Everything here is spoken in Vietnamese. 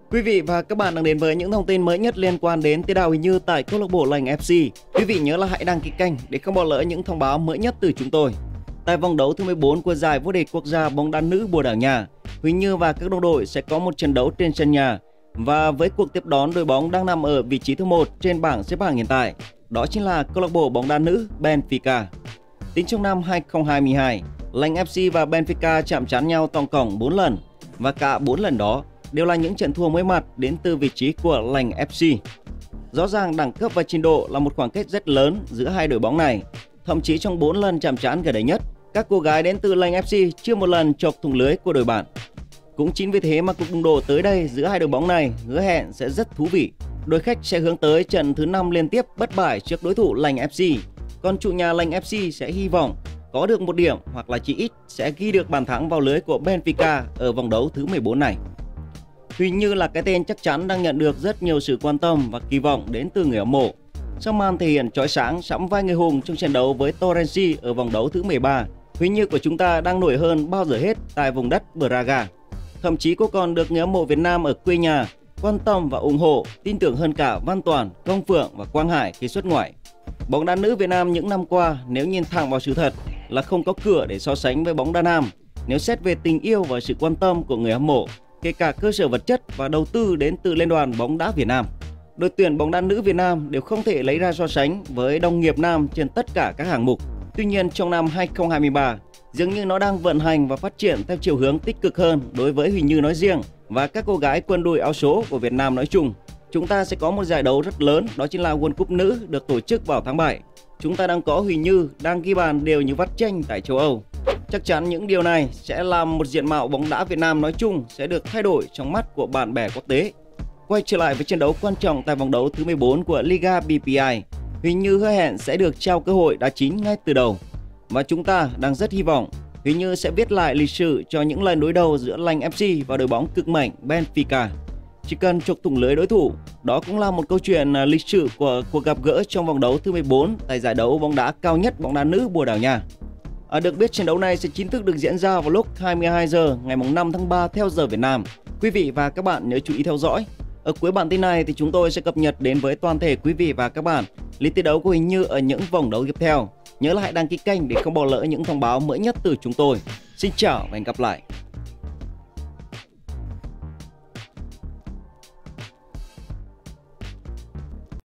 Quý vị và các bạn đang đến với những thông tin mới nhất liên quan đến Tiền đạo Huỳnh Như tại câu lạc bộ Lành FC. Quý vị nhớ là hãy đăng ký kênh để không bỏ lỡ những thông báo mới nhất từ chúng tôi. Tại vòng đấu thứ 14 của giải vô địch quốc gia bóng đá nữ Bồ Đào Nha, Huỳnh Như và các đồng đội sẽ có một trận đấu trên sân nhà và với cuộc tiếp đón đội bóng đang nằm ở vị trí thứ 1 trên bảng xếp hạng hiện tại, đó chính là câu lạc bộ bóng đá nữ Benfica. Tính trong năm 2022, Lành FC và Benfica chạm trán nhau tổng cộng 4 lần và cả 4 lần đó đều là những trận thua mới mặt đến từ vị trí của Lành FC. Rõ ràng đẳng cấp và trình độ là một khoảng cách rất lớn giữa hai đội bóng này. Thậm chí trong 4 lần chạm trán gần đây nhất, các cô gái đến từ Lành FC chưa một lần chọc thủng lưới của đội bạn. Cũng chính vì thế mà cuộc đụng độ tới đây giữa hai đội bóng này hứa hẹn sẽ rất thú vị. Đội khách sẽ hướng tới trận thứ 5 liên tiếp bất bại trước đối thủ Lành FC. Còn chủ nhà Lành FC sẽ hy vọng có được một điểm hoặc là chỉ ít sẽ ghi được bàn thắng vào lưới của Benfica ở vòng đấu thứ 14 này. Huỳnh Như là cái tên chắc chắn đang nhận được rất nhiều sự quan tâm và kỳ vọng đến từ người hâm mộ. Sau màn thể hiện chói sáng sắm vai người hùng trong trận đấu với Torrense ở vòng đấu thứ 13, Huỳnh Như của chúng ta đang nổi hơn bao giờ hết tại vùng đất Braga. Thậm chí cô còn được người hâm mộ Việt Nam ở quê nhà quan tâm và ủng hộ, tin tưởng hơn cả Văn Toàn, Công Phượng và Quang Hải khi xuất ngoại. Bóng đá nữ Việt Nam những năm qua nếu nhìn thẳng vào sự thật là không có cửa để so sánh với bóng đá nam. Nếu xét về tình yêu và sự quan tâm của người hâm mộ, kể cả cơ sở vật chất và đầu tư đến từ Liên đoàn bóng đá Việt Nam, đội tuyển bóng đá nữ Việt Nam đều không thể lấy ra so sánh với đồng nghiệp nam trên tất cả các hạng mục. Tuy nhiên trong năm 2023, dường như nó đang vận hành và phát triển theo chiều hướng tích cực hơn đối với Huỳnh Như nói riêng và các cô gái quân đội áo số của Việt Nam nói chung. Chúng ta sẽ có một giải đấu rất lớn, đó chính là World Cup nữ được tổ chức vào tháng 7. Chúng ta đang có Huỳnh Như đang ghi bàn đều như vắt chanh tại châu Âu. Chắc chắn những điều này sẽ làm một diện mạo bóng đá Việt Nam nói chung sẽ được thay đổi trong mắt của bạn bè quốc tế. Quay trở lại với trận đấu quan trọng tại vòng đấu thứ 14 của Liga BPI, Huỳnh Như hứa hẹn sẽ được trao cơ hội đá chính ngay từ đầu. Và chúng ta đang rất hy vọng Huỳnh Như sẽ viết lại lịch sử cho những lần đối đầu giữa Lành FC và đội bóng cực mạnh Benfica. Chỉ cần chọc thủng lưới đối thủ, đó cũng là một câu chuyện lịch sử của cuộc gặp gỡ trong vòng đấu thứ 14 tại giải đấu bóng đá cao nhất bóng đá nữ Bồ Đào Nha. Được biết trận đấu này sẽ chính thức được diễn ra vào lúc 22 giờ ngày 5 tháng 3 theo giờ Việt Nam. Quý vị và các bạn nhớ chú ý theo dõi. Ở cuối bản tin này thì chúng tôi sẽ cập nhật đến với toàn thể quý vị và các bạn lịch thi đấu của Huỳnh Như ở những vòng đấu tiếp theo. Nhớ là hãy đăng ký kênh để không bỏ lỡ những thông báo mới nhất từ chúng tôi. Xin chào và hẹn gặp lại.